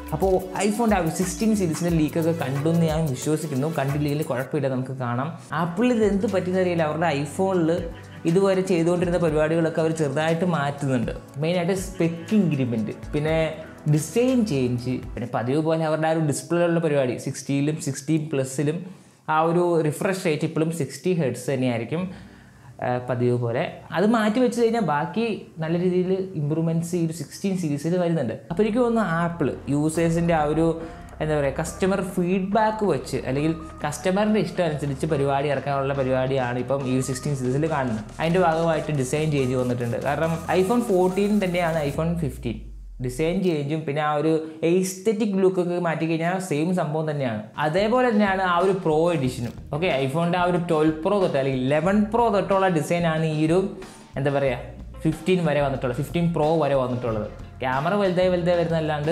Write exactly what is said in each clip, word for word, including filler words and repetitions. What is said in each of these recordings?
അപ്പോൾ ഐഫോണിൻ്റെ ആ സിക്സ്റ്റീൻ സീരീസിൻ്റെ ലീക്കൊക്കെ കണ്ടു എന്ന് ഞാൻ വിശ്വസിക്കുന്നു. കണ്ടില്ലെങ്കിൽ കുഴപ്പമില്ല, നമുക്ക് കാണാം. ആപ്പിളിൽ ഇത് എന്ത് പറ്റിയെന്നറിയില്ല, അവരുടെ ഐഫോണിൽ ഇതുവരെ ചെയ്തുകൊണ്ടിരുന്ന പരിപാടികളൊക്കെ അവർ ചെറുതായിട്ട് മാറ്റുന്നുണ്ട്. മെയിനായിട്ട് സ്പെക്ക് ഇൻക്രിമെൻറ്റ്, പിന്നെ ഡിസൈൻ ചേഞ്ച്, പിന്നെ പതിവ് പോലെ അവരുടെ ആ ഒരു ഡിസ്പ്ലേയിലുള്ള പരിപാടി സിക്സ്റ്റിയിലും സിക്സ്റ്റീൻ പ്ലസ്സിലും ആ ഒരു റിഫ്രഷ് റേറ്റ് ഇപ്പോഴും സിക്സ്റ്റി ഹെർട്സ് തന്നെയായിരിക്കും പതിവ് പോലെ. അത് മാറ്റി വെച്ച് കഴിഞ്ഞാൽ ബാക്കി നല്ല രീതിയിൽ ഇമ്പ്രൂവ്മെൻറ്റ്സ് ഈ ഒരു സിക്സ്റ്റീൻ സീരീസിൽ വരുന്നുണ്ട്. അപ്പോൾ എനിക്ക് തോന്നുന്നു ആപ്പിൾ യൂസേഴ്സിൻ്റെ ആ ഒരു എന്താ പറയുക കസ്റ്റമർ ഫീഡ്ബാക്ക് വെച്ച് അല്ലെങ്കിൽ കസ്റ്റമറിൻ്റെ ഇഷ്ടം അനുസരിച്ച് പരിപാടി ഇറക്കാനുള്ള പരിപാടിയാണ് ഇപ്പം ഈ സിക്സ്റ്റീൻ സീരീസിൽ കാണുന്നത്. അതിൻ്റെ ഭാഗമായിട്ട് ഡിസൈൻ ചേഞ്ച് വന്നിട്ടുണ്ട്. കാരണം ഐഫോൺ ഫോർട്ടീൻ തന്നെയാണ് ഐഫോൺ ഫിഫ്റ്റീൻ. ഡിസൈൻ ചേഞ്ചും പിന്നെ ആ ഒരു എസ്തെറ്റിക് ലുക്കൊക്കെ മാറ്റി കഴിഞ്ഞാൽ സെയിം സംഭവം തന്നെയാണ്. അതേപോലെ തന്നെയാണ് ആ ഒരു പ്രോ എഡിഷനും. ഓക്കെ, ഐഫോണിൻ്റെ ആ ഒരു ട്വൽവ് പ്രോ തൊട്ട് അല്ലെങ്കിൽ ഇലവൻ പ്രോ തൊട്ടുള്ള ഡിസൈനാണ് ഈ ഒരു എന്താ പറയുക ഫിഫ്റ്റീൻ വരെ വന്നിട്ടുള്ളത്, ഫിഫ്റ്റീൻ പ്രോ വരെ വന്നിട്ടുള്ളത്. ക്യാമറ വലുതായി വലുതായി വരുന്നതല്ലാണ്ട്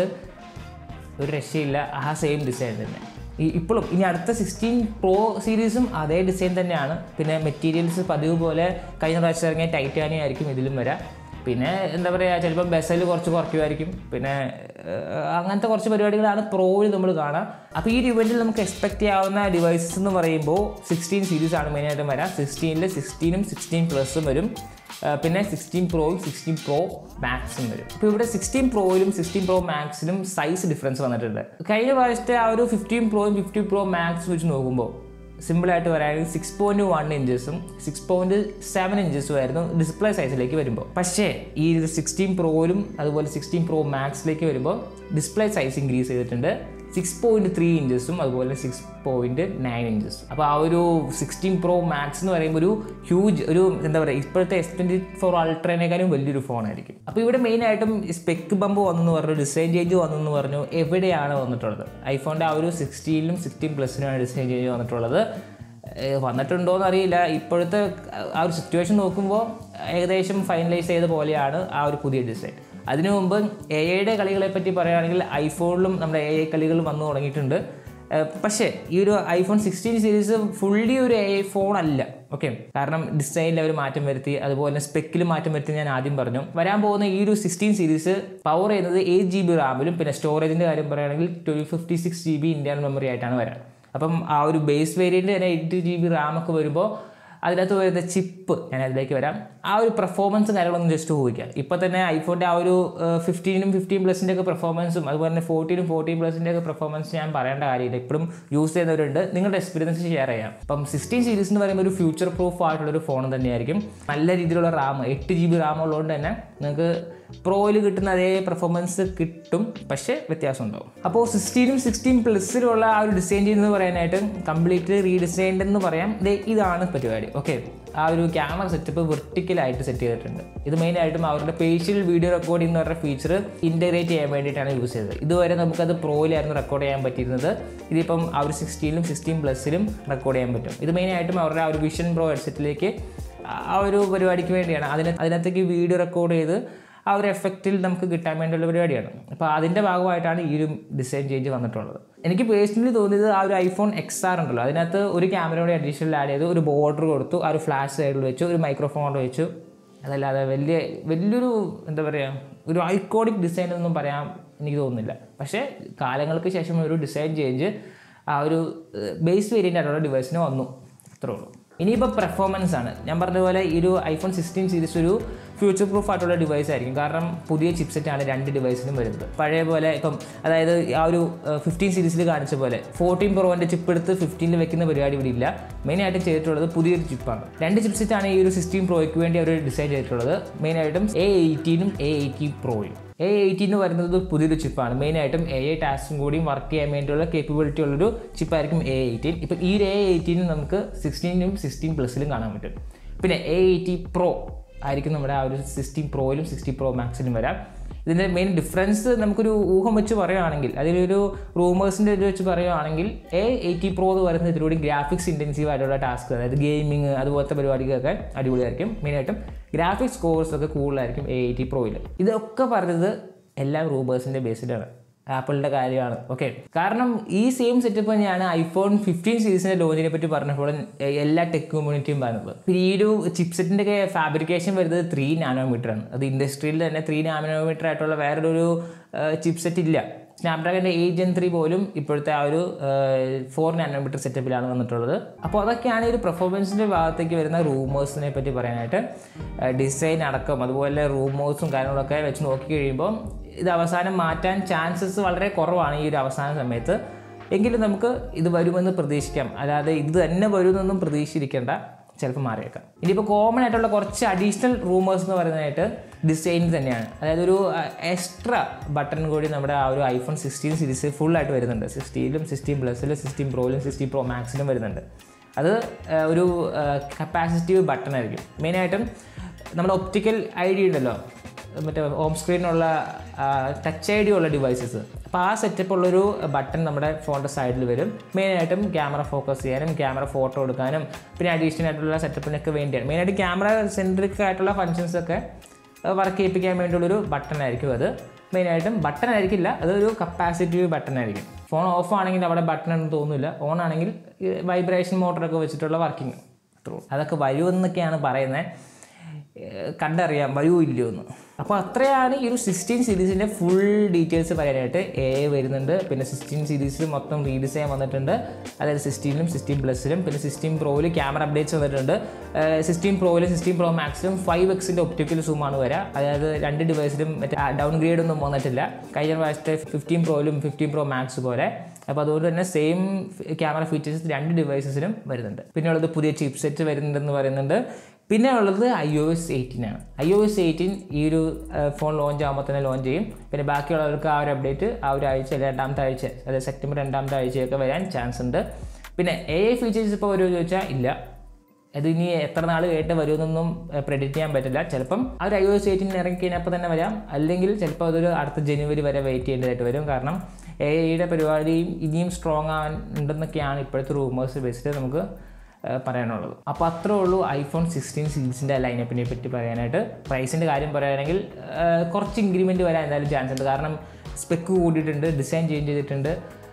ഒരു രക്ഷയില്ല, ആ സെയിം ഡിസൈൻ തന്നെ ഈ ഇപ്പോഴും. ഇനി അടുത്ത സിക്സ്റ്റീൻ പ്രോ സീരീസും അതേ ഡിസൈൻ തന്നെയാണ്. പിന്നെ മെറ്റീരിയൽസ് പതിവ് പോലെ കഴിഞ്ഞ പ്രാവശ്യം ഇറങ്ങിയ ടൈറ്റാനിയം ആയിരിക്കും ഇതിലും വരാം. പിന്നെ എന്താ പറയുക ചിലപ്പം ബെസൽ കുറച്ച് കുറയ്ക്കുമായിരിക്കും. പിന്നെ അങ്ങനത്തെ കുറച്ച് പരിപാടികളാണ് പ്രോയിൽ നമ്മൾ കാണാം. അപ്പോൾ ഈ ഒരു ഇവൻറ്റിൽ നമുക്ക് എക്സ്പെക്റ്റ് ചെയ്യാവുന്ന ഡിവൈസസ് എന്ന് പറയുമ്പോൾ സിക്സ്റ്റീൻ സീരീസാണ് മെയിനായിട്ടും വരാം. സിക്സ്റ്റീനിൽ സിക്സ്റ്റീനും സിക്സ്റ്റീൻ പ്ലസും വരും. പിന്നെ സിക്സ്റ്റീൻ പ്രോയും സിക്സ്റ്റീൻ പ്രോ മാക്സും വരും. ഇപ്പോൾ ഇവിടെ സിക്സ്റ്റീൻ പ്രോയിലും സിക്സ്റ്റീൻ പ്രോ മാക്സിലും സൈസ് ഡിഫറൻസ് വന്നിട്ടുണ്ട്. കഴിഞ്ഞ പ്രാവശ്യത്തെ ആ ഒരു ഫിഫ്റ്റീൻ പ്രോയും ഫിഫ്റ്റീൻ പ്രോ മാക്സ് വെച്ച് നോക്കുമ്പോൾ സിമ്പിളായിട്ട് പറയുകയാണെങ്കിൽ സിക്സ് പോയിൻറ്റ് വൺ ഇഞ്ചസും സിക്സ് പോയിൻറ്റ് സെവൻ ഇഞ്ചസും ആയിരുന്നു ഡിസ്പ്ലേ സൈസിലേക്ക് വരുമ്പോൾ. പക്ഷേ ഈ സിക്സ്റ്റീൻ പ്രോയിലും അതുപോലെ സിക്സ്റ്റീൻ പ്രോ മാക്സിലേക്ക് വരുമ്പോൾ ഡിസ്പ്ലേ സൈസ് ഇൻക്രീസ് ചെയ്തിട്ടുണ്ട്. സിക്സ് പോയിൻറ്റ് ത്രീ ഇഞ്ചസും അതുപോലെ സിക്സ് പോയിൻറ്റ് നയൻ ഇഞ്ചസും. അപ്പോൾ ആ ഒരു സിക്സ്റ്റീൻ പ്രോ മാക്സ് എന്ന് പറയുമ്പോൾ ഒരു ഹ്യൂജ് ഒരു എന്താ പറയുക ഇപ്പോഴത്തെ എസ് ട്വൻറ്റി ഫോർ അൾട്രേനേക്കാളും വലിയൊരു ഫോണായിരിക്കും. അപ്പോൾ ഇവിടെ മെയിനായിട്ടും സ്പെക്ക് ബമ്പ് വന്നെന്ന് പറഞ്ഞു, ഡിസൈൻ ചേഞ്ച് വന്നെന്ന് പറഞ്ഞു. എവിടെയാണ് വന്നിട്ടുള്ളത്? ഐഫോണിൻ്റെ ആ ഒരു സിക്സ്റ്റീനിലും സിക്സ്റ്റീൻ പ്ലസിനുമാണ് ഡിസൈൻ ചേഞ്ച് വന്നിട്ടുള്ളത്. വന്നിട്ടുണ്ടോ എന്നറിയില്ല. ഇപ്പോഴത്തെ ആ ഒരു സിറ്റുവേഷൻ നോക്കുമ്പോൾ ഏകദേശം ഫൈനലൈസ് ചെയ്ത പോലെയാണ് ആ ഒരു പുതിയ ഡിസൈൻ. അതിനു മുമ്പ് എ ഐയുടെ കളികളെ പറ്റി പറയുകയാണെങ്കിൽ ഐഫോണിലും നമ്മുടെ എ ഐ കളികൾ വന്നു തുടങ്ങിയിട്ടുണ്ട്. പക്ഷേ ഈ ഒരു ഐഫോൺ സിക്സ്റ്റീൻ സീരീസ് ഫുള്ളി ഒരു എ ഐ ഫോൺ അല്ല. ഓക്കെ, കാരണം ഡിസൈനിൽ അവർ മാറ്റം വരുത്തി, അതുപോലെ സ്പെക്കിൽ മാറ്റം വരുത്തി ഞാൻ ആദ്യം പറഞ്ഞു. വരാൻ പോകുന്ന ഈ ഒരു സിക്സ്റ്റീൻ സീരീസ് പവർ ചെയ്യുന്നത് എയ്റ്റ് ജി ബി റാമിലും പിന്നെ സ്റ്റോറേജിൻ്റെ കാര്യം പറയുകയാണെങ്കിൽ twelve fifty six G B internal memory ആയിട്ടാണ് വരാൻ. അപ്പം ആ ഒരു ബേസ് വേരിയൻറ്റ് തന്നെ എയ്റ്റ് ജി ബി റാമൊക്കെ വരുമ്പോൾ അതിനകത്ത് വരുന്ന ചിപ്പ് ഞാൻ അതിലേക്ക് വരാം. ആ ഒരു പെർഫോമൻസ് കാര്യങ്ങളൊന്നും ജസ്റ്റ് ഊഹിക്കാം. ഇപ്പോൾ തന്നെ ഐഫോണിൻ്റെ ആ ഒരു ഫിഫ്റ്റീനും ഫിഫ്റ്റീൻ പ്ലസിൻ്റെ ഒക്കെ പെർഫോമൻസും അതുപോലെ തന്നെ ഫോർട്ടീനും ഫോർട്ടീൻ പ്ലസിൻ്റെ ഒക്കെ പെർഫോമൻസ് ഞാൻ പറയേണ്ട കാര്യമില്ല. ഇപ്പോഴും യൂസ് ചെയ്യുന്നവരുണ്ട്, നിങ്ങളുടെ എക്സ്പീരിയൻസ് ഷെയർ ചെയ്യാം. അപ്പം സിക്സ്റ്റീൻ സീരീസ് എന്ന് പറയുമ്പോൾ ഒരു ഫ്യൂച്ചർ പ്രൂഫ് ആയിട്ടുള്ളൊരു ഫോൺ തന്നെയായിരിക്കും. നല്ല രീതിയിലുള്ള റാം എട്ട് ജി ബി റാം ഉള്ളതുകൊണ്ട് തന്നെ നിങ്ങൾക്ക് പ്രോയിൽ കിട്ടുന്ന അതേ പെർഫോമൻസ് കിട്ടും, പക്ഷേ വ്യത്യാസം ഉണ്ടാവും. അപ്പോൾ സിക്സ്റ്റീനും സിക്സ്റ്റീൻ പ്ലസിലുള്ള ആ ഒരു ഡിസൈൻ ചെയ്യുന്നത് പറയാനായിട്ട് കംപ്ലീറ്റ്ലി റീഡിസൈൻഡ് എന്ന് പറയാം. ഇതാണ് പരിപാടി. ഓക്കെ, ആ ഒരു ക്യാമറ സെറ്റപ്പ് വെർട്ടിക്കലായിട്ട് സെറ്റ് ചെയ്തിട്ടുണ്ട്. ഇത് മെയിനായിട്ടും അവരുടെ ഫേഷ്യൽ വീഡിയോ റെക്കോർഡിംഗ് എന്ന് പറഞ്ഞ ഫീച്ചർ ഇൻറ്റഗ്രേറ്റ് ചെയ്യാൻ വേണ്ടിയിട്ടാണ് യൂസ് ചെയ്തത്. ഇതുവരെ നമുക്കത് പ്രോയിലായിരുന്നു റെക്കോർഡ് ചെയ്യാൻ പറ്റിയിരുന്നത്. ഇതിപ്പം ആ ഒരു സിക്സ്റ്റീനിലും സിക്സ്റ്റീൻ പ്ലസിലും റെക്കോർഡ് ചെയ്യാൻ പറ്റും. ഇത് മെയിനായിട്ടും അവരുടെ ആ ഒരു വിഷൻ പ്രോ ഹെഡ്സെറ്റിലേക്ക് ആ ഒരു പരിപാടിക്ക് വേണ്ടിയാണ്. അതിന് അതിനകത്തേക്ക് വീഡിയോ റെക്കോർഡ് ചെയ്ത് ആ ഒരു എഫക്റ്റിൽ നമുക്ക് കിട്ടാൻ വേണ്ടിയുള്ള പരിപാടിയാണ്. അപ്പോൾ അതിൻ്റെ ഭാഗമായിട്ടാണ് ഈ ഒരു ഡിസൈൻ ചേഞ്ച് വന്നിട്ടുള്ളത്. എനിക്ക് പേഴ്സണലി തോന്നിയത് ആ ഒരു ഐഫോൺ എക്സ് ആർ ഉണ്ടല്ലോ, അതിനകത്ത് ഒരു ക്യാമറയുടെ അഡീഷണൽ ആഡ് ചെയ്ത് ഒരു ബോർഡർ കൊടുത്തു, ആ ഒരു ഫ്ലാഷ് സൈഡിൽ വെച്ചു, ഒരു മൈക്രോഫോൺ വെച്ചു. അതല്ലാതെ വലിയ വലിയൊരു എന്താ പറയുക ഒരു ഐക്കോണിക് ഡിസൈൻ ഒന്നും പറയാൻ എനിക്ക് തോന്നുന്നില്ല. പക്ഷേ കാലങ്ങൾക്ക് ശേഷം ഒരു ഡിസൈൻ ചേഞ്ച് ആ ഒരു ബേസ് വേരിയൻ്റ് ആയിട്ടുള്ള ഡിവൈസിന് വന്നു, അത്രേ ഉള്ളൂ. ഇനിയിപ്പോൾ പെർഫോമൻസ് ആണ്. ഞാൻ പറഞ്ഞ പോലെ ഈ ഒരു ഐഫോൺ സിക്സ്റ്റീൻ സീരീസ് ഒരു ഫ്യൂച്ചർ പ്രൂഫ് ആയിട്ടുള്ള ഡിവൈസ് ആയിരിക്കും. കാരണം പുതിയ ചിപ്സെറ്റാണ് രണ്ട് ഡിവൈസിനും വരുന്നത്. പഴയ പോലെ ഇപ്പം അതായത് ആ ഒരു ഫിഫ്റ്റീൻ സീരീസിൽ കാണിച്ച പോലെ ഫോർട്ടീൻ പ്രോൻ്റെ ചിപ്പ് എടുത്ത് ഫിഫ്റ്റീനിൽ വെക്കുന്ന പരിപാടി ഇവിടെ ഇല്ല. മെയിനായിട്ട് ചെയ്തിട്ടുള്ളത് പുതിയൊരു ചിപ്പാണ്. രണ്ട് ചിപ്സെറ്റാണ് ഈ ഒരു സിക്സ്റ്റീൻ പ്രോയ്ക്ക് വേണ്ടി അവർ ഡിസൈൻ ചെയ്തിട്ടുള്ളത്. മെയിനായിട്ടും എ എയ്റ്റീനും എ എയ്റ്റി പ്രോയും. എ എയ്റ്റീൻ എന്ന് പറയുന്നത് പുതിയൊരു ചിപ്പാണ്. മെയിനായിട്ടും എ ഐ ടാസ്കും കൂടിയും വർക്ക് ചെയ്യാൻ വേണ്ടിയുള്ള കേപ്പബിലിറ്റി ഉള്ളൊരു ചിപ്പായിരിക്കും എ എയ്റ്റീൻ. ഇപ്പം ഈ ഒരു എ എയ്റ്റീനും നമുക്ക് സിക്സ്റ്റീനും സിക്സ്റ്റീൻ പ്ലസിലും കാണാൻ പറ്റും. പിന്നെ എ എയ്റ്റി പ്രോ ആയിരിക്കും നമ്മുടെ ആ ഒരു സിക്സ്റ്റീൻ പ്രോയിലും സിക്സ്റ്റി പ്രോ മാക്സിലും വരാം. ഇതിൻ്റെ മെയിൻ ഡിഫറൻസ് നമുക്കൊരു ഊഹം വെച്ച് പറയുകയാണെങ്കിൽ, അതിലൊരു റൂമേഴ്സിൻ്റെ ഇത് വെച്ച് പറയുകയാണെങ്കിൽ എ എയ്റ്റി പ്രോ എന്ന് പറയുന്നത് ഇതിലൂടെ ഗ്രാഫിക്സ് ഇൻറ്റൻസീവ് ആയിട്ടുള്ള ടാസ്ക്, അതായത് ഗെയിമിങ് അതുപോലത്തെ പരിപാടികളൊക്കെ അടിപൊളിയായിരിക്കും. മെയിനായിട്ടും ഗ്രാഫിക്സ് സ്കോർസ് ഒക്കെ കൂടുതലായിരിക്കും എ എയ്റ്റി പ്രോയിൽ. ഇതൊക്കെ പറഞ്ഞത് എല്ലാം റൂമേഴ്സിൻ്റെ ബേസിലാണ്, ആപ്പിളിൻ്റെ കാര്യമാണ്. ഓക്കെ, കാരണം ഈ സെയിം സെറ്റപ്പ് തന്നെയാണ് ഐഫോൺ ഫിഫ്റ്റീൻ സീരീസിൻ്റെ ലോഞ്ചിനെ പറ്റി പറഞ്ഞപ്പോൾ എല്ലാ ടെക് കമ്മ്യൂണിറ്റിയും പറഞ്ഞത്. പിന്നെ ഈ ഒരു ചിപ്സെറ്റിൻ്റെ ഒക്കെ ഫാബ്രിക്കേഷൻ വരുന്നത് ത്രീ നാനോമീറ്റർ ആണ്. അത് ഇൻഡസ്ട്രിയിൽ തന്നെ ത്രീ നാനോമീറ്റർ ആയിട്ടുള്ള വേറൊരു ചിപ്സെറ്റ് ഇല്ല. സ്നാപ്ഡ്രാഗണിൻ്റെ എയ്റ്റ് ജെൻ ത്രീ പോലും ഇപ്പോഴത്തെ ആ ഒരു ഫോർ നാനോമീറ്റർ സെറ്റപ്പിലാണ് വന്നിട്ടുള്ളത്. അപ്പോൾ അതൊക്കെയാണ് ഈ ഒരു പെർഫോമൻസിൻ്റെ ഭാഗത്തേക്ക് വരുന്ന റൂമേഴ്സിനെ പറ്റി പറയാനായിട്ട്. ഡിസൈൻ അടക്കം അതുപോലെ റൂമേഴ്സും കാര്യങ്ങളൊക്കെ വെച്ച് നോക്കി കഴിയുമ്പോൾ ഇത് അവസാനം മാറ്റാൻ ചാൻസസ് വളരെ കുറവാണ് ഈ ഒരു അവസാന സമയത്ത്. എങ്കിലും നമുക്ക് ഇത് വരുമെന്ന് പ്രതീക്ഷിക്കാം, അല്ലാതെ ഇത് തന്നെ വരുമെന്നൊന്നും പ്രതീക്ഷിച്ചിരിക്കേണ്ട, ചിലപ്പോൾ മാറിയേക്കാം. ഇനിയിപ്പോൾ കോമൺ ആയിട്ടുള്ള കുറച്ച് അഡീഷണൽ റൂമേഴ്സ് എന്ന് പറയുന്നതായിട്ട് ഡിസൈൻ തന്നെയാണ്. അതായത് ഒരു എക്സ്ട്രാ ബട്ടൺ കൂടി നമ്മുടെ ആ ഒരു ഐഫോൺ സിക്സ്റ്റീൻ സീരീസ് ഫുള്ളായിട്ട് വരുന്നുണ്ട്. സിക്സ്റ്റീനിലും സിക്സ്റ്റീൻ പ്ലസിലും സിക്സ്റ്റീൻ പ്രോയിലും സിക്സ്റ്റീൻ പ്രോ മാക്സിലും വരുന്നുണ്ട്. അത് ഒരു കപ്പാസിറ്റീവ് ബട്ടൺ ആയിരിക്കും. മെയിനായിട്ടും നമ്മുടെ ഒപ്റ്റിക്കൽ ഐ ഡി ഉണ്ടല്ലോ, മറ്റേ ഹോം സ്ക്രീനുള്ള ടച്ച് ഐ ഡി ഉള്ള ഡിവൈസസ്, അപ്പോൾ ആ സെറ്റപ്പ് ഉള്ളൊരു ബട്ടൺ നമ്മുടെ ഫോണിൻ്റെ സൈഡിൽ വരും. മെയിനായിട്ടും ക്യാമറ ഫോക്കസ് ചെയ്യാനും ക്യാമറ ഫോട്ടോ എടുക്കാനും പിന്നെ അഡീഷണൽ ആയിട്ടുള്ള സെറ്റപ്പിനൊക്കെ വേണ്ടിയാണ്. മെയിനായിട്ട് ക്യാമറ സെൻട്രിക് ആയിട്ടുള്ള ഫങ്ഷൻസൊക്കെ വർക്ക് ചെയ്യിപ്പിക്കാൻ വേണ്ടിയുള്ളൊരു ബട്ടൺ ആയിരിക്കും അത്. മെയിനായിട്ടും ബട്ടൺ ആയിരിക്കില്ല, അതൊരു കപ്പാസിറ്റീവ് ബട്ടൺ ആയിരിക്കും. ഫോൺ ഓഫ് ആണെങ്കിൽ അവിടെ ബട്ടൺ ഒന്നും തോന്നില്ല, ഓൺ ആണെങ്കിൽ വൈബ്രേഷൻ മോട്ടറൊക്കെ വെച്ചിട്ടുള്ള വർക്കിംഗ്. അത്രൂ അതൊക്കെ വരുമെന്നൊക്കെയാണ് പറയുന്നത്, കണ്ടറിയാം വരുമോ ഇല്ലയോ എന്ന്. അപ്പോൾ അത്രയാണ് ഈ ഒരു സിക്സ്റ്റീൻ സീരീസിൻ്റെ ഫുൾ ഡീറ്റെയിൽസ് പറയാനായിട്ട്. എ വരുന്നുണ്ട്, പിന്നെ സിക്സ്റ്റീൻ സീരീസിൽ മൊത്തം റീഡിസൈൻ വന്നിട്ടുണ്ട്, അതായത് സിക്സ്റ്റീനിലും സിക്സ്റ്റീൻ പ്ലസിലും പിന്നെ സിക്സ്റ്റീൻ പ്രോയിൽ ക്യാമറ അപ്ഡേറ്റ്സ് വന്നിട്ടുണ്ട്. സിക്സ്റ്റീൻ പ്രോയിലും സിക്സ്റ്റീൻ പ്രോ മാക്സിലും ഫൈവ് എക്സിൻ്റെ ഒപ്റ്റിക്കൽ സൂമാണ് വരിക. അതായത് രണ്ട് ഡിവൈസിലും മറ്റേ ഡൗൺ ഗ്രേഡ് ഒന്നും വന്നിട്ടില്ല, കഴിഞ്ഞ പ്രാവശ്യത്തെ ഫിഫ്റ്റീൻ പ്രോയിലും ഫിഫ്റ്റീൻ പ്രോ മാക്സ് പോലെ. അപ്പോൾ അതുകൊണ്ട് തന്നെ സെയിം ക്യാമറ ഫീച്ചേഴ്സ് രണ്ട് ഡിവൈസസിലും വരുന്നുണ്ട്. പിന്നെ ഉള്ളത് പുതിയ ചിപ്പ് സെറ്റ് വരുന്നുണ്ടെന്ന് പറയുന്നുണ്ട്. പിന്നെ ഉള്ളത് ഐ ഒ എസ് എയ്റ്റീൻ ആണ്. ഐ ഒ എസ് എയ്റ്റീൻ ഈ ഒരു ഫോൺ ലോഞ്ച് ആകുമ്പോൾ തന്നെ ലോഞ്ച് ചെയ്യും. പിന്നെ ബാക്കിയുള്ളവർക്ക് ആ ഒരു അപ്ഡേറ്റ് ആ ഒരു ആഴ്ച രണ്ടാമത്തെ ആഴ്ച, അതായത് സെപ്റ്റംബർ രണ്ടാമത്തെ ആഴ്ചയൊക്കെ വരാൻ ചാൻസ് ഉണ്ട്. പിന്നെ എ ഐ ഫീച്ചേഴ്സ് ഇപ്പോൾ വരുമോ ചോദിച്ചാൽ ഇല്ല, അത് ഇനി എത്ര നാൾ കേട്ട് വരുമെന്നൊന്നും പ്രെഡിക്റ്റ് ചെയ്യാൻ പറ്റില്ല. ചിലപ്പം ആ ഒരു ഐ ഒ എസ് എയ്റ്റീൻ ഇറങ്ങി കഴിഞ്ഞപ്പോൾ തന്നെ വരാം, അല്ലെങ്കിൽ ചിലപ്പോൾ അതൊരു അടുത്ത ജനുവരി വരെ വെയിറ്റ് ചെയ്യേണ്ടതായിട്ട് വരും. കാരണം എ ഐയുടെ പരിപാടിയും ഇനിയും സ്ട്രോങ് ആവാൻ ഉണ്ടെന്നൊക്കെയാണ് ഇപ്പോഴത്തെ റൂമേഴ്സ് വെച്ചിട്ട് നമുക്ക് പറയാനുള്ളത്. അപ്പോൾ അത്രേ ഉള്ളൂ ഐഫോൺ സിക്സ്റ്റീൻ സീരീസിൻ്റെ ലൈനപ്പിനെ പറ്റി പറയാനായിട്ട്. പ്രൈസിൻ്റെ കാര്യം പറയുകയാണെങ്കിൽ കുറച്ച് ഇൻക്രിമെൻറ്റ് വരാൻ എന്തായാലും ചാൻസ് ഉണ്ട്, കാരണം സ്പെക്ക് കൂടിയിട്ടുണ്ട്, ഡിസൈൻ ചേഞ്ച് ചെയ്തിട്ടുണ്ട്.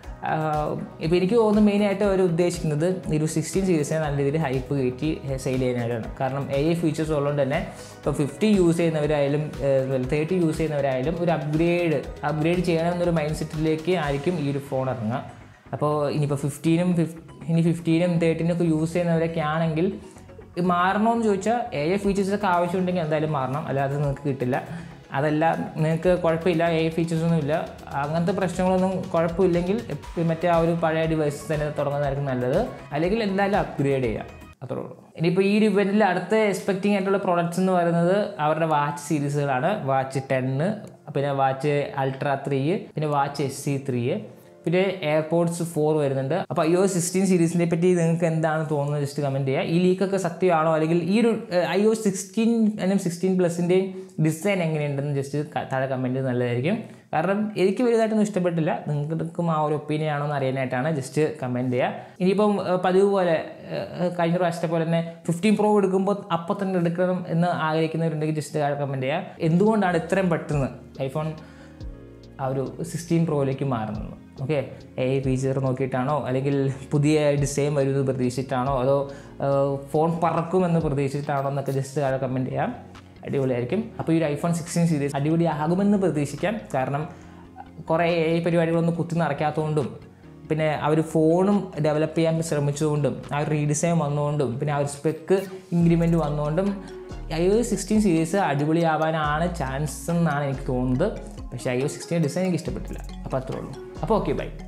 ഇപ്പോൾ എനിക്ക് തോന്നുന്നു മെയിനായിട്ട് അവർ ഉദ്ദേശിക്കുന്നത് ഈ ഒരു സിക്സ്റ്റീൻ സീരീസിനെ നല്ല രീതിയിൽ ഹൈപ്പ് കയറ്റി സെയിൽ ചെയ്യാനായിട്ടാണ്. കാരണം എ ഐ ഫീച്ചേഴ്സ് ഉള്ളതുകൊണ്ട് തന്നെ ഇപ്പോൾ ഫിഫ്റ്റി യൂസ് ചെയ്യുന്നവരായാലും തേർട്ടി യൂസ് ചെയ്യുന്നവരായാലും ഒരു അപ്ഗ്രേഡ് അപ്ഗ്രേഡ് ചെയ്യണമെന്നൊരു മൈൻഡ് സെറ്റിലേക്ക് ആയിരിക്കും ഈ ഒരു ഫോൺ ഇറങ്ങുക. അപ്പോൾ ഇനിയിപ്പോൾ ഫിഫ്റ്റീനും ഫിഫ് ഇനി ഫിഫ്റ്റീനും തേർട്ടീനും ഒക്കെ യൂസ് ചെയ്യുന്നവരൊക്കെ ആണെങ്കിൽ മാറണമെന്ന് ചോദിച്ചാൽ എ ഐ ഫീച്ചേഴ്സൊക്കെ ആവശ്യമുണ്ടെങ്കിൽ എന്തായാലും മാറണം, അല്ലാതെ നിങ്ങൾക്ക് കിട്ടില്ല. അതല്ല നിങ്ങൾക്ക് കുഴപ്പമില്ല, എ ഐ ഫീച്ചേഴ്സൊന്നും ഇല്ല, അങ്ങനത്തെ പ്രശ്നങ്ങളൊന്നും കുഴപ്പമില്ലെങ്കിൽ മറ്റേ ആ ഒരു പഴയ ഡിവൈസ് തന്നെ തുടങ്ങുന്നതായിരിക്കും നല്ലത്, അല്ലെങ്കിൽ എന്തായാലും അപ്ഗ്രേഡ് ചെയ്യാം, അത്രേ ഉള്ളൂ. ഇനിയിപ്പോൾ ഈ ഒരു ഇവൻറ്റിൽ അടുത്ത എക്സ്പെക്റ്റിംഗ് ആയിട്ടുള്ള പ്രോഡക്റ്റ്സ് എന്ന് പറയുന്നത് അവരുടെ വാച്ച് സീരീസുകളാണ്. വാച്ച് ടെന്ന്, പിന്നെ വാച്ച് അൾട്രാ ത്രീ, പിന്നെ വാച്ച് എസ് സി ത്രീ, പിന്നെ എയർപോഡ്സ് ഫോർ വരുന്നുണ്ട്. അപ്പോൾ ഐ ഒ എസ് സിക്സ്റ്റീൻ സീരീസിനെ പറ്റി നിങ്ങൾക്ക് എന്താണ് തോന്നുന്നത് ജസ്റ്റ് കമൻറ്റ് ചെയ്യുക. ഈ ലീക്കൊക്കെ സത്യമാണോ, അല്ലെങ്കിൽ ഈ ഒരു ഐ ഒ എസ് സിക്സ്റ്റീൻ അല്ലെങ്കിൽ സിക്സ്റ്റീൻ പ്ലസിൻ്റെയും ഡിസൈൻ എങ്ങനെയുണ്ടെന്ന് ജസ്റ്റ് താഴെ കമൻറ്റ് ചെയ്യുന്നത്. കാരണം എനിക്ക് വലുതായിട്ടൊന്നും ഇഷ്ടപ്പെട്ടില്ല, നിങ്ങൾക്കും ആ ഒരു ഒപ്പീനിയൻ ആണോ എന്ന് അറിയാനായിട്ടാണ്, ജസ്റ്റ് കമൻറ്റ് ചെയ്യുക. ഇനിയിപ്പം പതിവ് പോലെ കഴിഞ്ഞ പ്രാവശ്യത്തെ പോലെ തന്നെ ഫിഫ്റ്റീൻ പ്രോ എടുക്കുമ്പോൾ അപ്പം തന്നെ എടുക്കണം എന്ന് ആഗ്രഹിക്കുന്നവരുണ്ടെങ്കിൽ ജസ്റ്റ് താഴെ കമൻറ്റ് ചെയ്യുക. എന്തുകൊണ്ടാണ് ഇത്രയും പെട്ടെന്ന് ഐഫോൺ ആ ഒരു സിക്സ്റ്റീൻ പ്രോയിലേക്ക് മാറുന്നത്? ഓക്കെ, എ ഐ ഫീച്ചർ നോക്കിയിട്ടാണോ, അല്ലെങ്കിൽ പുതിയ ഡിസൈൻ വരുമെന്ന് പ്രതീക്ഷിച്ചിട്ടാണോ, അതോ ഫോൺ പറക്കുമെന്ന് പ്രതീക്ഷിച്ചിട്ടാണോ എന്നൊക്കെ ജസ്റ്റ് താഴെ കമൻറ്റ് ചെയ്യാം, അടിപൊളിയായിരിക്കും. അപ്പോൾ ഈ ഒരു ഐഫോൺ സിക്സ്റ്റീൻ സീരീസ് അടിപൊളിയാകുമെന്ന് പ്രതീക്ഷിക്കാം. കാരണം കുറേ എ ഐ പരിപാടികളൊന്നും കുത്തി നിറയ്ക്കാത്തതുകൊണ്ടും, പിന്നെ അവർ ഫോണും ഡെവലപ്പ് ചെയ്യാൻ ശ്രമിച്ചുകൊണ്ടും, ആ ഒരു റീഡിസൈൻ വന്നുകൊണ്ടും, പിന്നെ ആ ഒരു സ്പെക്ക് ഇൻക്രിമെൻറ്റ് വന്നുകൊണ്ടും I O S sixteen series അടിപൊളിയാവാനാണ് ചാൻസ് എന്നാണ് എനിക്ക് തോന്നുന്നത്. പക്ഷേ I O S sixteen design എനിക്ക് ഇഷ്ടപ്പെട്ടില്ല. അപ്പോൾ അത്രേ ഉള്ളൂ. അപ്പോൾ ഓക്കെ, ബൈ.